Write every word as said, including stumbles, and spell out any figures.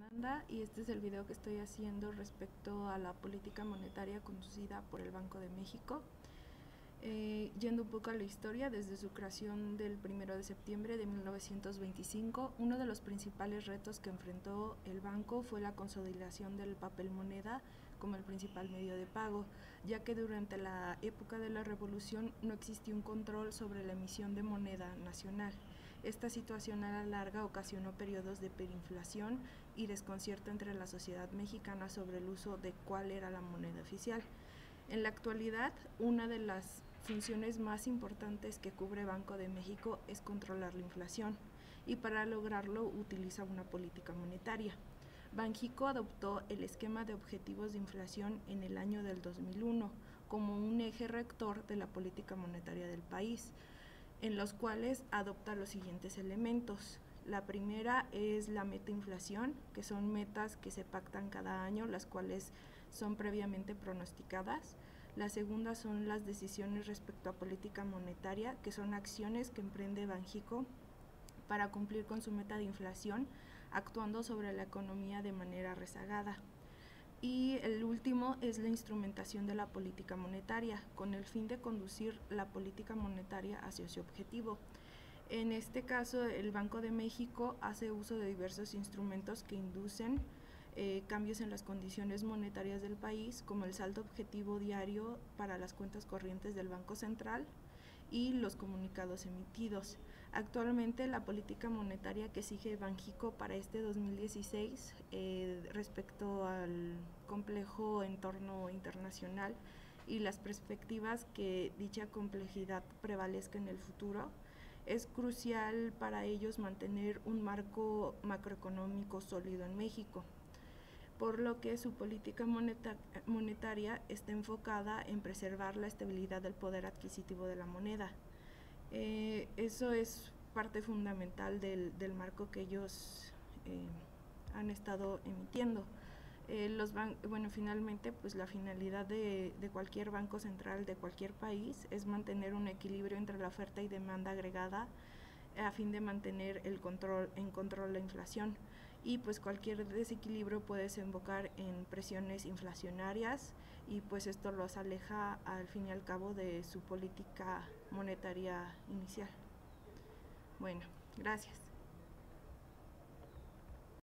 Fernanda y este es el video que estoy haciendo respecto a la política monetaria conducida por el Banco de México. Eh, yendo un poco a la historia, desde su creación del primero de septiembre de mil novecientos veinticinco, uno de los principales retos que enfrentó el banco fue la consolidación del papel moneda como el principal medio de pago, ya que durante la época de la Revolución no existía un control sobre la emisión de moneda nacional. Esta situación a la larga ocasionó periodos de hiperinflación y desconcierto entre la sociedad mexicana sobre el uso de cuál era la moneda oficial. En la actualidad, una de las funciones más importantes que cubre Banco de México es controlar la inflación, y para lograrlo utiliza una política monetaria. Banxico adoptó el esquema de objetivos de inflación en el año del dos mil uno como un eje rector de la política monetaria del país, en los cuales adopta los siguientes elementos. La primera es la meta inflación, que son metas que se pactan cada año, las cuales son previamente pronosticadas. La segunda son las decisiones respecto a política monetaria, que son acciones que emprende Banxico para cumplir con su meta de inflación, actuando sobre la economía de manera rezagada. Y el último es la instrumentación de la política monetaria, con el fin de conducir la política monetaria hacia su objetivo. En este caso, el Banco de México hace uso de diversos instrumentos que inducen eh, cambios en las condiciones monetarias del país, como el saldo objetivo diario para las cuentas corrientes del Banco Central y los comunicados emitidos. Actualmente, la política monetaria que sigue Banxico para este dos mil dieciséis eh, respecto al complejo entorno internacional y las perspectivas que dicha complejidad prevalezca en el futuro, es crucial para ellos mantener un marco macroeconómico sólido en México, por lo que su política monetaria está enfocada en preservar la estabilidad del poder adquisitivo de la moneda. Eh, eso es parte fundamental del, del marco que ellos eh, han estado emitiendo. Eh, los ban bueno, finalmente, pues la finalidad de, de cualquier banco central de cualquier país es mantener un equilibrio entre la oferta y demanda agregada a fin de mantener el control, en control la inflación. Y pues cualquier desequilibrio puede desembocar en presiones inflacionarias y pues esto los aleja al fin y al cabo de su política monetaria inicial. Bueno, gracias.